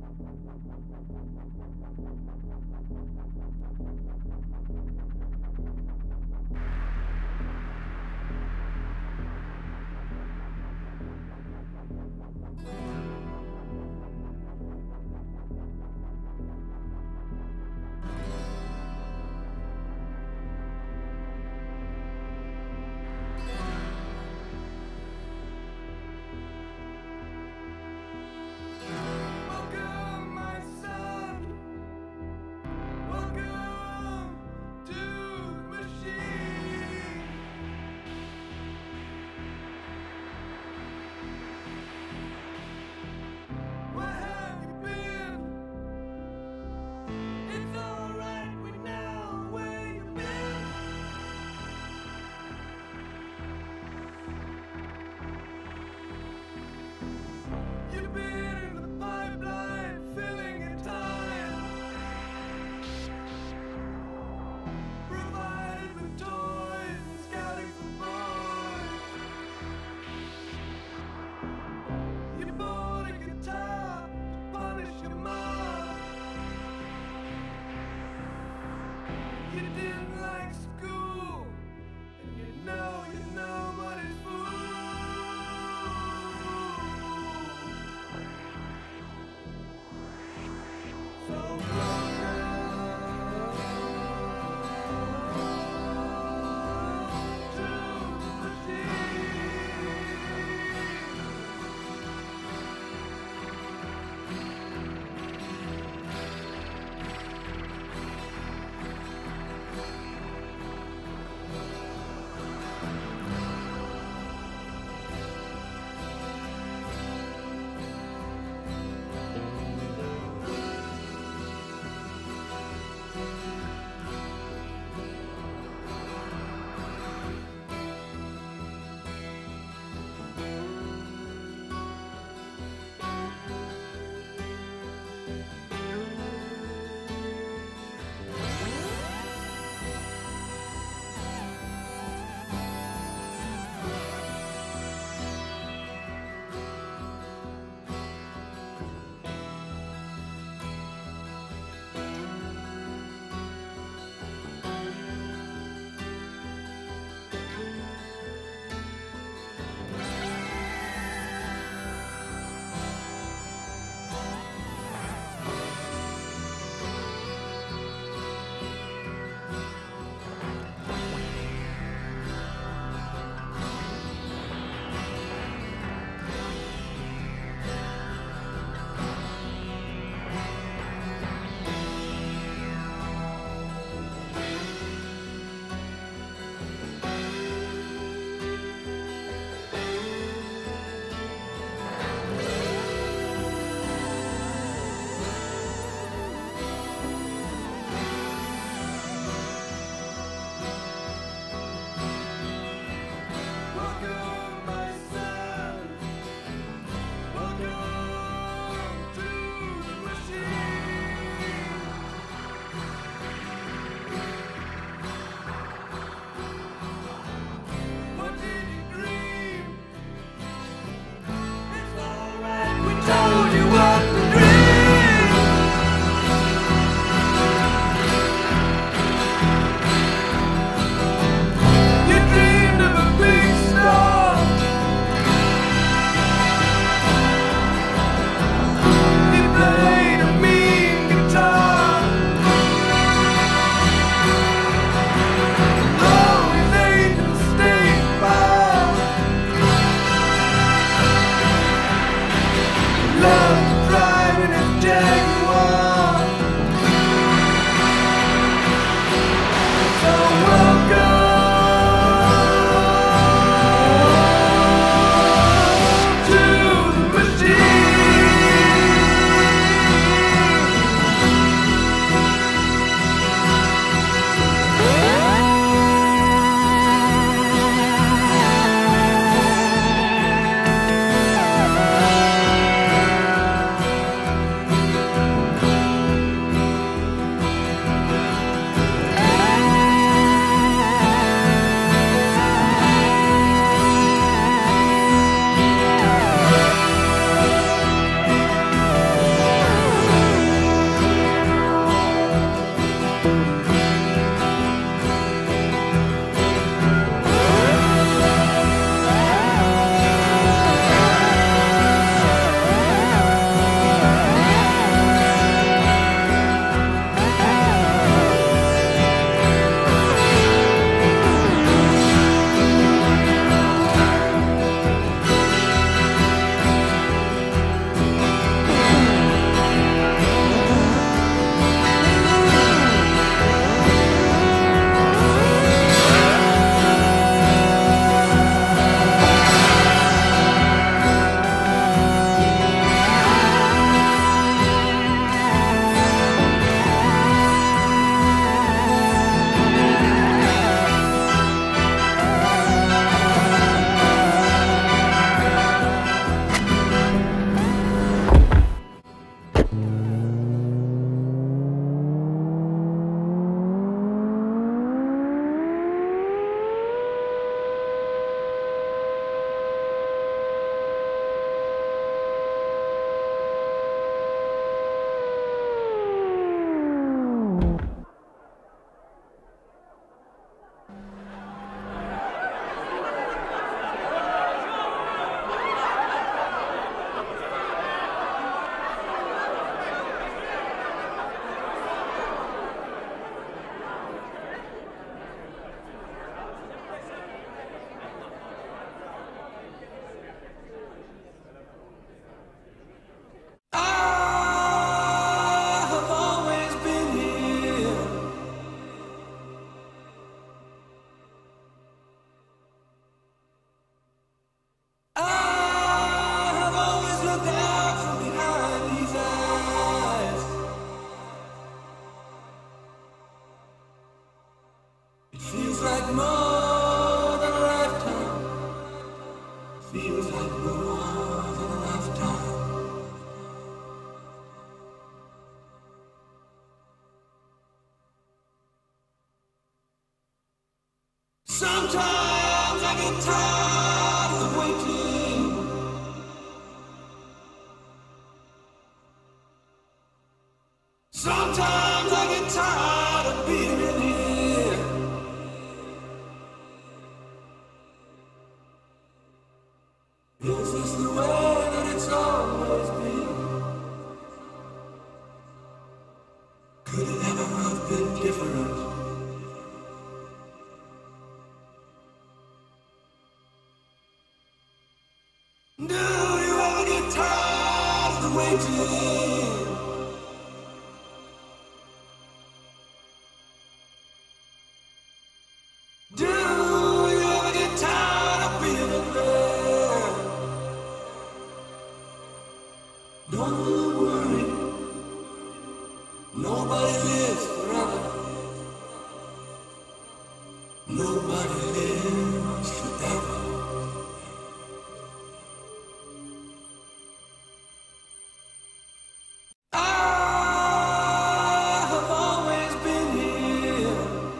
love. like more than a lifetime. Sometimes I get tired of waiting. Sometimes I get tired of being in here. Is this the way that it's always been? Could it ever have been different? Do you ever get tired of the waiting? Do you ever get tired of being in there? Don't worry, nobody lives forever. Nobody lives forever. I have always been here.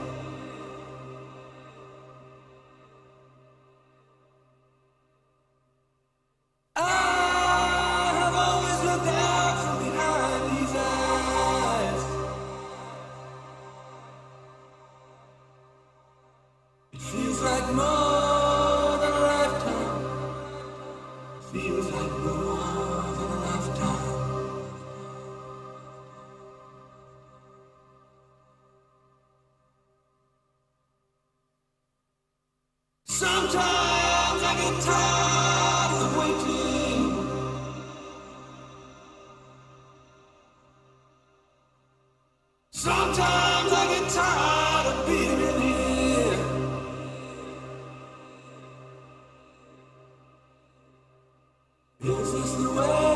I have always looked out from behind these eyes. It feels like more than a lifetime. Feels like more than a lifetime. Sometimes I get tired of waiting. Sometimes I get tired of being in here. Is this the way